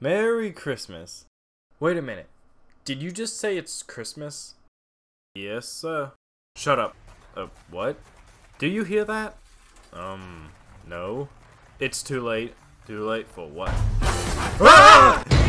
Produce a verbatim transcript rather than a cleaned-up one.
Merry Christmas. Wait a minute. Did you just say it's Christmas? Yes, sir. Shut up. Uh, what? Do you hear that? Um, no. It's too late. Too late for what? Ah!